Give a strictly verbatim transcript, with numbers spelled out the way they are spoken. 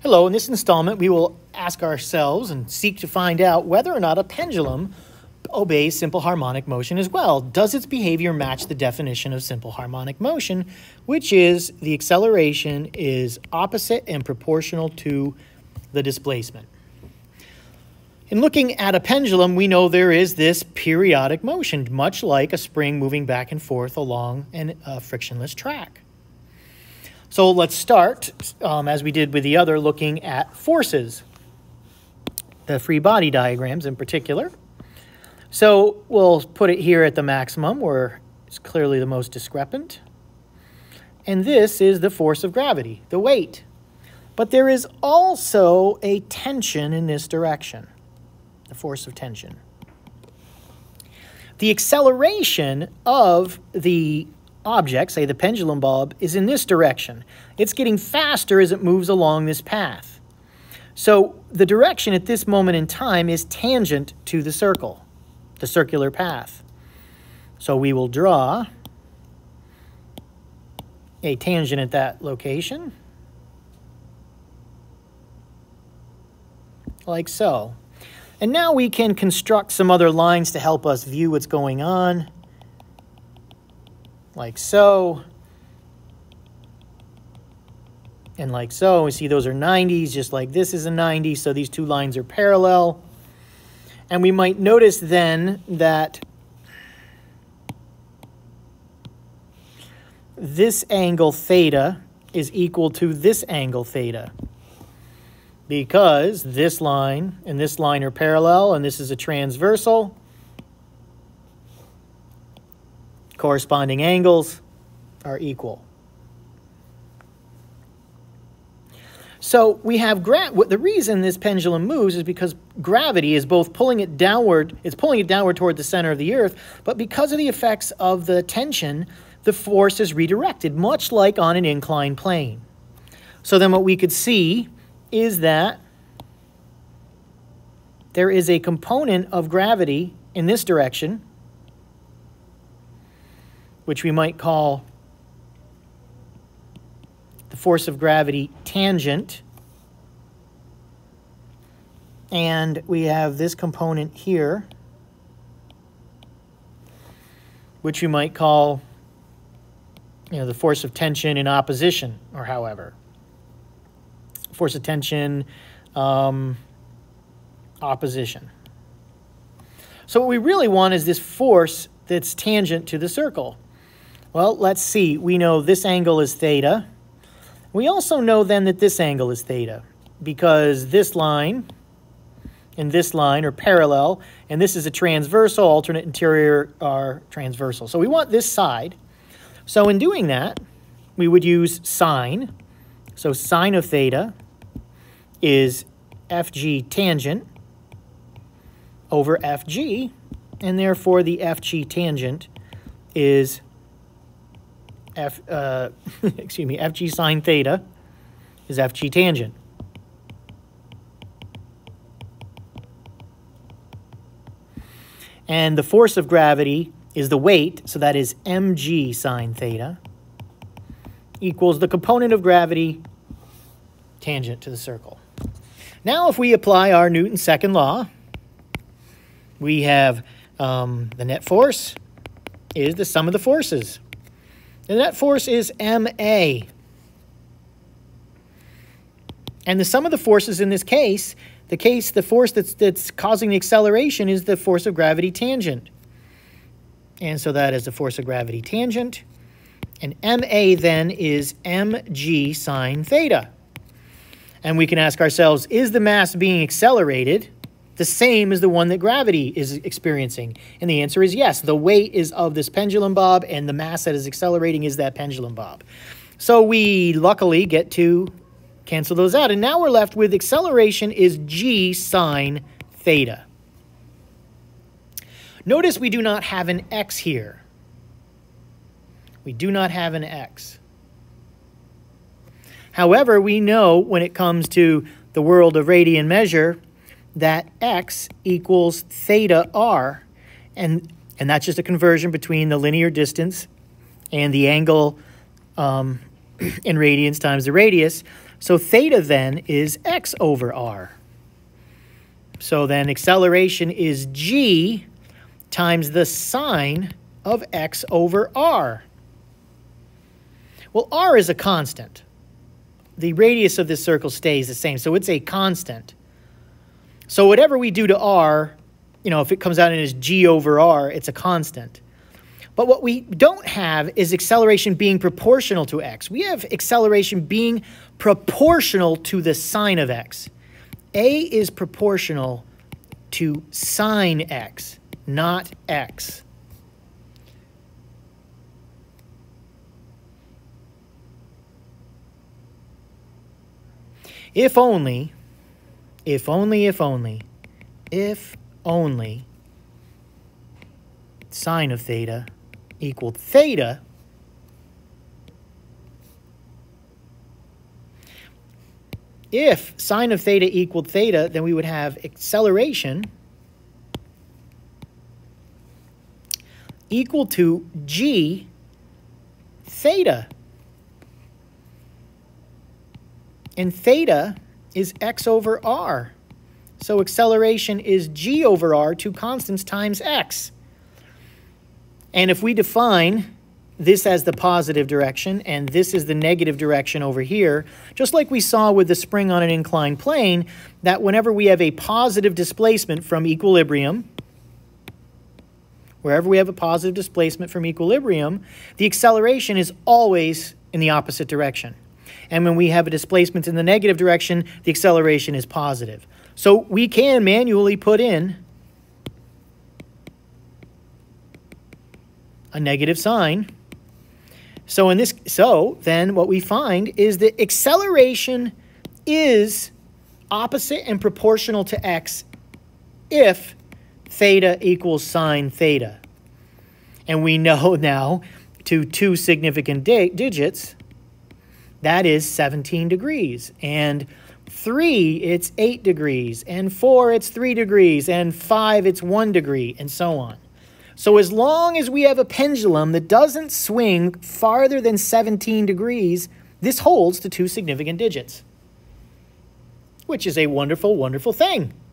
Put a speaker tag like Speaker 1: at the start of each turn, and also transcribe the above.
Speaker 1: Hello, in this installment we will ask ourselves and seek to find out whether or not a pendulum obeys simple harmonic motion as well. Does its behavior match the definition of simple harmonic motion, which is the acceleration is opposite and proportional to the displacement? In looking at a pendulum, we know there is this periodic motion, much like a spring moving back and forth along a frictionless track. So let's start, um, as we did with the other, looking at forces, the free body diagrams in particular. So we'll put it here at the maximum, where it's clearly the most discrepant. And this is the force of gravity, the weight. But there is also a tension in this direction, the force of tension. The acceleration of the object, say the pendulum bob, is in this direction. It's getting faster as it moves along this path. So the direction at this moment in time is tangent to the circle, the circular path. So we will draw a tangent at that location, like so. And now we can construct some other lines to help us view what's going on, like so, and like so. We see those are nineties, just like this is a ninety, so these two lines are parallel. And we might notice then that this angle theta is equal to this angle theta, because this line and this line are parallel, and this is a transversal. Corresponding angles are equal. So we have gra the reason this pendulum moves is because gravity is both pulling it downward, it's pulling it downward toward the center of the earth, but because of the effects of the tension, the force is redirected, much like on an inclined plane. So then what we could see is that there is a component of gravity in this direction, which we might call the force of gravity tangent. And we have this component here, which we might call, you know, the force of tension in opposition, or however. Force of tension, um, opposition. So what we really want is this force that's tangent to the circle. Well, let's see. We know this angle is theta. We also know then that this angle is theta, because this line and this line are parallel, and this is a transversal, alternate interior are transversal. So we want this side. So in doing that, we would use sine. So sine of theta is F G tangent over F G, and therefore the F G tangent is F, uh, excuse me, F G sine theta is F G tangent. And the force of gravity is the weight, so that is M G sine theta equals the component of gravity tangent to the circle. Now if we apply our Newton's second law, we have um, the net force is the sum of the forces. The net force is M A. And the sum of the forces in this case, the case, the force that's, that's causing the acceleration is the force of gravity tangent. And so that is the force of gravity tangent. And M A then is M G sine theta. And we can ask ourselves, is the mass being accelerated the same as the one that gravity is experiencing? And the answer is yes. The weight is of this pendulum bob, and the mass that is accelerating is that pendulum bob. So we luckily get to cancel those out. And now we're left with acceleration is G sine theta. Notice we do not have an x here. We do not have an x. However, we know when it comes to the world of radian measure that x equals theta r, and, and that's just a conversion between the linear distance and the angle um, in radians times the radius. So theta then is x over r. So then acceleration is g times the sine of x over r. Well, r is a constant. The radius of this circle stays the same, so it's a constant. So whatever we do to r, you know, if it comes out in as g over r, it's a constant. But what we don't have is acceleration being proportional to x. We have acceleration being proportional to the sine of x. A is proportional to sine x, not x. If only, if only, if only, if only sine of theta equaled theta, if sine of theta equaled theta, then we would have acceleration equal to g theta. And theta is x over r. So acceleration is g over r, two constants, times x. And if we define this as the positive direction and this is the negative direction over here, just like we saw with the spring on an inclined plane, that whenever we have a positive displacement from equilibrium, wherever we have a positive displacement from equilibrium, the acceleration is always in the opposite direction. And when we have a displacement in the negative direction, the acceleration is positive. So we can manually put in a negative sign. So in this, so then what we find is that acceleration is opposite and proportional to x if theta equals sine theta. And we know now to two significant di digits, that is seventeen degrees. And three, it's eight degrees. And four, it's three degrees. And five, it's one degree, and so on. So as long as we have a pendulum that doesn't swing farther than seventeen degrees, this holds to two significant digits, which is a wonderful, wonderful thing.